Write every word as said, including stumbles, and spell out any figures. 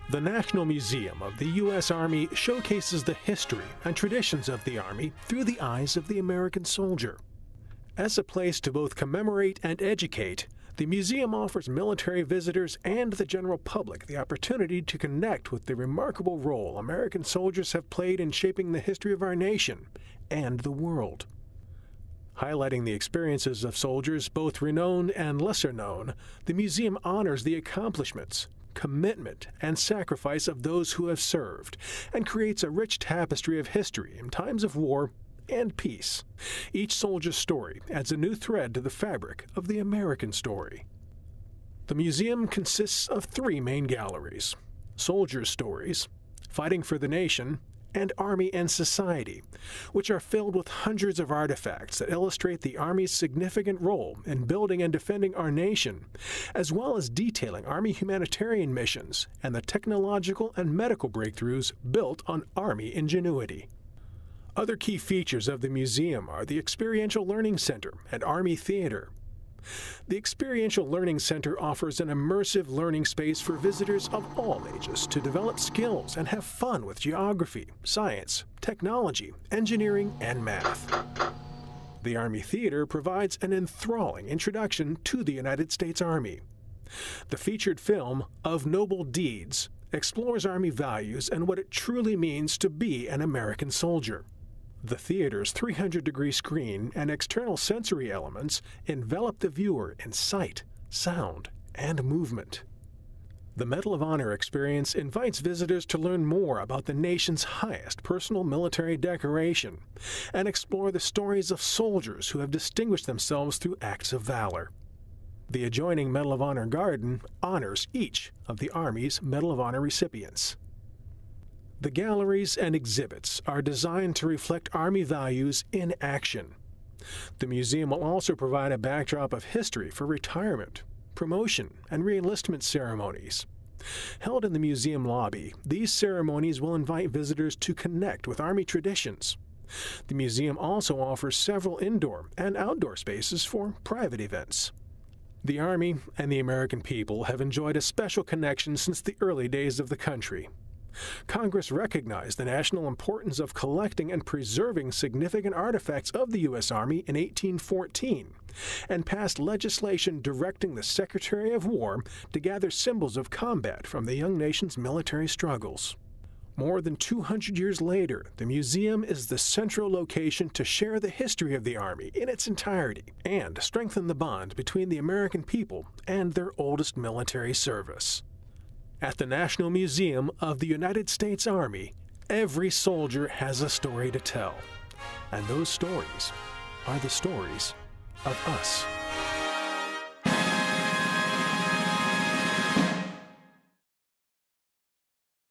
The National Museum of the U S Army showcases the history and traditions of the Army through the eyes of the American soldier. As a place to both commemorate and educate, the museum offers military visitors and the general public the opportunity to connect with the remarkable role American soldiers have played in shaping the history of our nation and the world. Highlighting the experiences of soldiers, both renowned and lesser known, the museum honors the accomplishments, commitment, and sacrifice of those who have served, and creates a rich tapestry of history in times of war and peace. Each soldier's story adds a new thread to the fabric of the American story. The museum consists of three main galleries: Soldiers' Stories, Fighting for the Nation, and Army and Society, which are filled with hundreds of artifacts that illustrate the Army's significant role in building and defending our nation, as well as detailing Army humanitarian missions and the technological and medical breakthroughs built on Army ingenuity. Other key features of the museum are the Experiential Learning Center and Army Theater. The Experiential Learning Center offers an immersive learning space for visitors of all ages to develop skills and have fun with geography, science, technology, engineering, and math. The Army Theater provides an enthralling introduction to the United States Army. The featured film, Of Noble Deeds, explores Army values and what it truly means to be an American soldier. The theater's three hundred degree screen and external sensory elements envelop the viewer in sight, sound, and movement. The Medal of Honor experience invites visitors to learn more about the nation's highest personal military decoration and explore the stories of soldiers who have distinguished themselves through acts of valor. The adjoining Medal of Honor garden honors each of the Army's Medal of Honor recipients. The galleries and exhibits are designed to reflect Army values in action. The museum will also provide a backdrop of history for retirement, promotion, and reenlistment ceremonies. Held in the museum lobby, these ceremonies will invite visitors to connect with Army traditions. The museum also offers several indoor and outdoor spaces for private events. The Army and the American people have enjoyed a special connection since the early days of the country. Congress recognized the national importance of collecting and preserving significant artifacts of the U S Army in eighteen fourteen and passed legislation directing the Secretary of War to gather symbols of combat from the young nation's military struggles. More than two hundred years later, the museum is the central location to share the history of the Army in its entirety and strengthen the bond between the American people and their oldest military service. At the National Museum of the United States Army, every soldier has a story to tell, and those stories are the stories of us.